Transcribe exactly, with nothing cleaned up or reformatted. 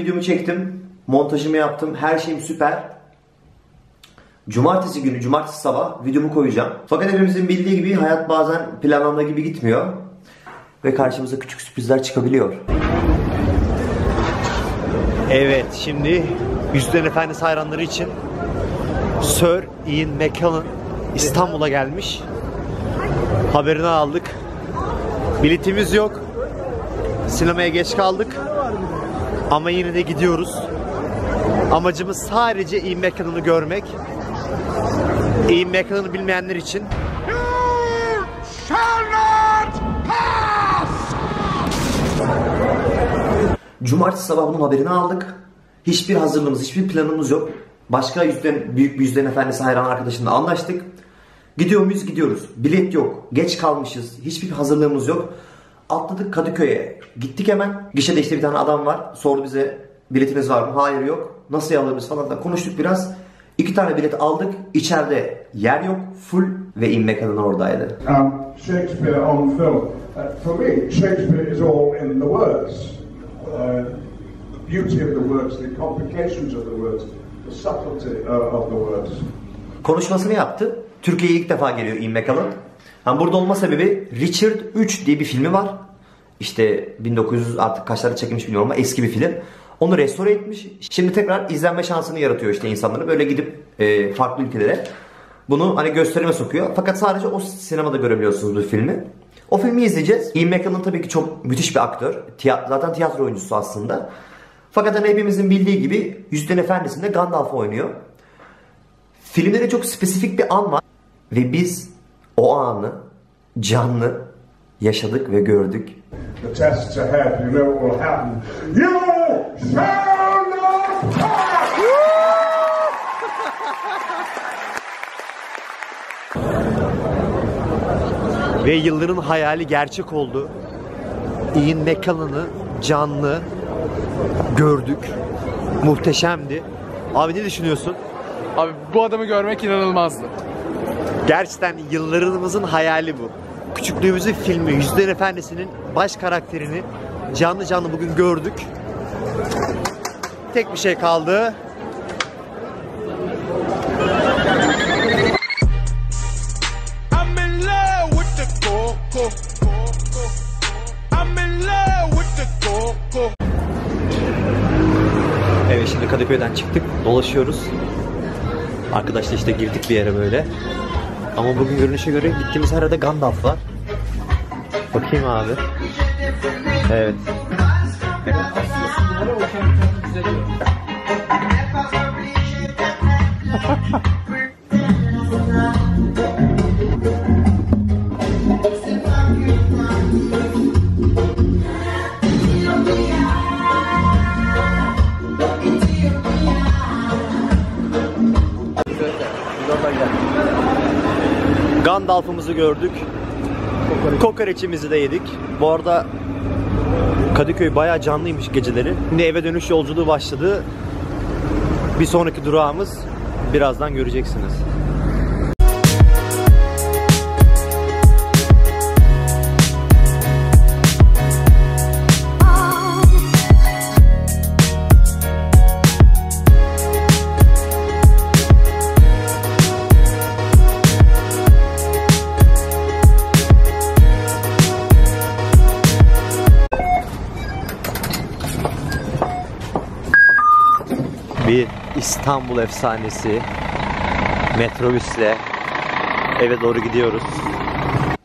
videomu çektim. Montajımı yaptım. Her şeyim süper. Cumartesi günü, cumartesi sabah videomu koyacağım. Fakat hepimizin bildiği gibi hayat bazen planlandığı gibi gitmiyor. Ve karşımıza küçük sürprizler çıkabiliyor. Evet, şimdi Yüzüklerin Efendisi hayranları için Sir Ian McKellen İstanbul'a gelmiş. Haberini aldık. Biletimiz yok. Sinemaya geç kaldık. Ama yine de gidiyoruz. Amacımız sadece Ian McKellen'ı görmek. Ian McKellen'ı bilmeyenler için cumartesi sabah bunun haberini aldık. Hiçbir hazırlığımız, hiçbir planımız yok. Başka yüzden, büyük bir Yüzüklerin Efendisi hayran arkadaşımla anlaştık. Gidiyor muyuz? Gidiyoruz. Bilet yok. Geç kalmışız. Hiçbir hazırlığımız yok. Atladık Kadıköy'e. Gittik hemen. Gişede işte bir tane adam var. Sordu bize biletiniz var mı? Hayır yok. Nasıl alırız falan da konuştuk biraz. İki tane bilet aldık. İçeride yer yok. Full ve Ian McKellen oradaydı. Um, Shakespeare on film. Uh, for me, Shakespeare is all in the words. Uh, beauty of the words, the complications of the words, the subtlety uh, of the words. Konuşmasını yaptı. Türkiye'ye ilk defa geliyor Ian McKellen. Yani burada olma sebebi Richard üç diye bir filmi var. İşte bin dokuz yüz artık kaçlarda çekilmiş bilmiyorum ama eski bir film. Onu restore etmiş. Şimdi tekrar izlenme şansını yaratıyor işte insanlara. Böyle gidip e, farklı ülkelere bunu hani gösterime sokuyor. Fakat sadece o sinemada görebiliyorsunuz bu filmi. O filmi izleyeceğiz. Ian McKellen tabii ki çok müthiş bir aktör. Tiyat- zaten tiyatro oyuncusu aslında. Fakat hani hepimizin bildiği gibi Yüzüklerin Efendisi'nde Gandalf oynuyor. Filmde de çok spesifik bir an var. Ve biz o anı canlı yaşadık ve gördük. The tests ahead, you know what will happen. You shall not pass! Ve yılların hayali gerçek oldu. Ian McKellen'ı canlı gördük. Muhteşemdi. Abi ne düşünüyorsun? Abi bu adamı görmek inanılmazdı. Gerçekten yıllarımızın hayali bu. Küçüklüğümüzün filmi Yüzüklerin Efendisi'nin baş karakterini canlı canlı bugün gördük. Tek bir şey kaldı. Evet, şimdi Kadıköy'den çıktık, dolaşıyoruz. Arkadaşlar işte girdik bir yere böyle. Ama bugün görünüşe göre gittiğimiz her yerde Gandalf var. Bakayım abi. Evet. Gandalf'ımızı gördük. Kokoreçimizi de yedik. Bu arada Kadıköy bayağı canlıymış geceleri. Şimdi eve dönüş yolculuğu başladı. Bir sonraki durağımız birazdan göreceksiniz. Bir İstanbul efsanesi metrobüsle eve doğru gidiyoruz.